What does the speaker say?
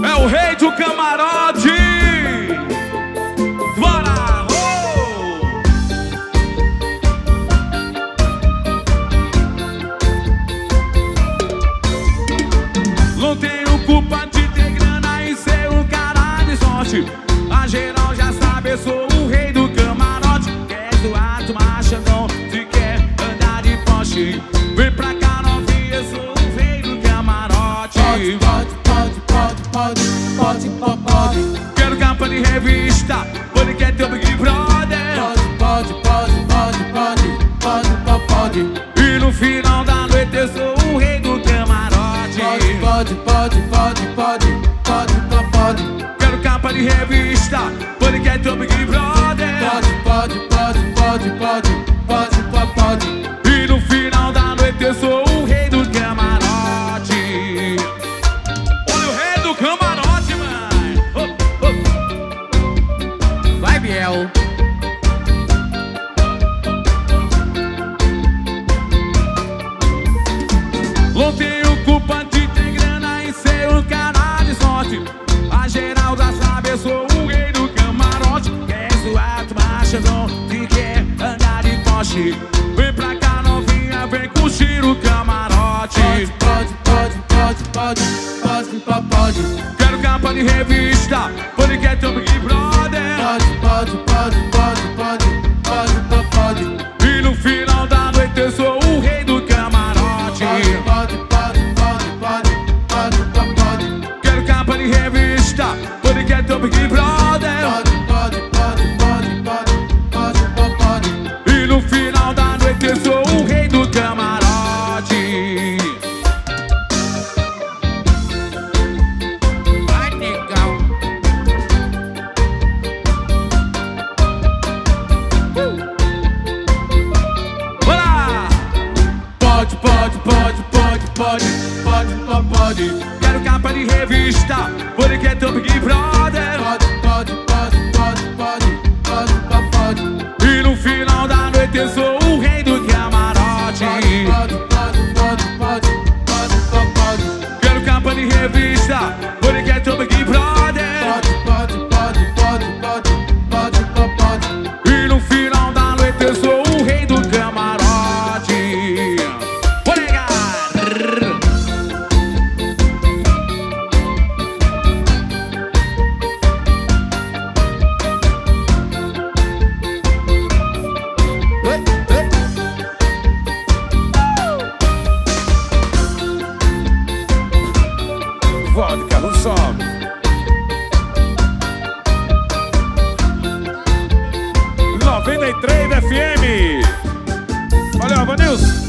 É o rei do camarote. Bora! Não tenho culpa de ter grana e ser um cara de sorte. A geral já sabe, eu sou o rei do camarote. Quer zoar, tu machandão, se quer andar de Porsche. Vem pra cá, novinha, eu sou o rei do camarote. Pode. Quero capa de revista, pode quer teu Big Brother. Pode. E no final da noite eu sou o rei do camarote. Pode. Quero capa de revista, pode quer teu Big Brother. Pode. E no final da noite eu sou o rei do camarote. Olha o rei do camarote, mano. Vai, Biel. Não tenho culpa de ter grana e ser um cara de sorte. A geral já sabe, eu sou o rei do camarote. Quer zoar, tu machandão, se quer andar de Porsche. Vem pra cá, novinha, vem curtir o camarote. Pode. Quero capa de revista, pode quer teu Big Brother. Pode. E no final da noite eu sou o rei do camarote. Pode. Quero capa de revista, pode quer teu Big Brother. Pode. E no final da noite eu sou o rei do camarote. Vai, negão. Bora! Pode. Quero capa de revista, pode quer teu Big Brother. Pode. E no final da noite eu sou o rei do camarote. Pode. Quero capa de revista, pode quer teu Big Brother. Pode. E no final da noite eu sou o rei do camarote. Vou negar. Vodka no som. FM. Valeu, Vanilson.